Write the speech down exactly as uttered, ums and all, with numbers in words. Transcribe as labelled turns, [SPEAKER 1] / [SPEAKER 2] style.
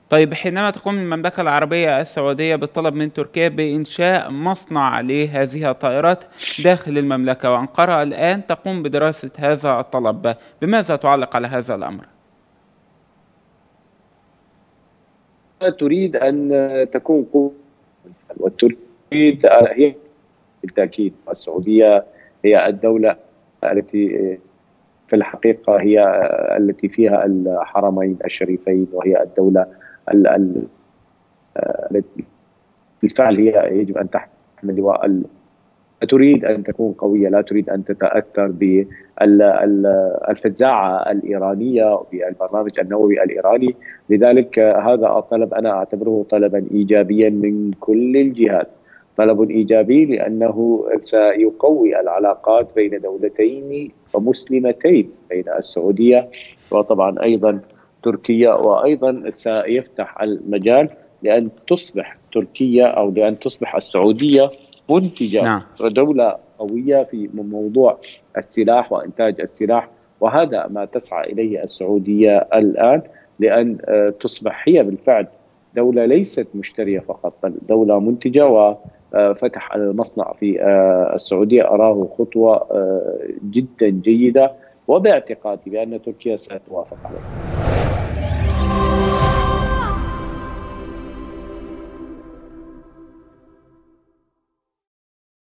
[SPEAKER 1] طيب حينما تقوم المملكة العربية السعودية بالطلب من تركيا بإنشاء مصنع لهذه الطائرات داخل المملكة، وأنقرة الآن تقوم بدراسة هذا الطلب، بماذا تعلق على هذا الأمر؟
[SPEAKER 2] تريد أن تكون قوة، وتريد هي بالتأكيد السعودية هي الدولة التي في الحقيقة هي التي فيها الحرمين الشريفين، وهي الدولة التي بالفعل هي يجب أن تحمل لواء. تريد أن تكون قوية، لا تريد أن تتأثر بالفزاعة الإيرانية بالبرنامج النووي الإيراني. لذلك هذا الطلب أنا أعتبره طلبا إيجابيا من كل الجهات، طلب إيجابي لأنه سيقوي العلاقات بين دولتين ومسلمتين، بين السعودية وطبعا أيضا تركيا، وأيضا سيفتح المجال لأن تصبح تركيا أو لأن تصبح السعودية منتجة
[SPEAKER 1] نعم.
[SPEAKER 2] ودولة قوية في موضوع السلاح وإنتاج السلاح، وهذا ما تسعى إليه السعودية الآن، لأن تصبح هي بالفعل دولة ليست مشترية فقط بل دولة منتجة. وفتح المصنع في السعودية أراه خطوة جدا جيدة، وباعتقادي بأن تركيا ستوافق عليه.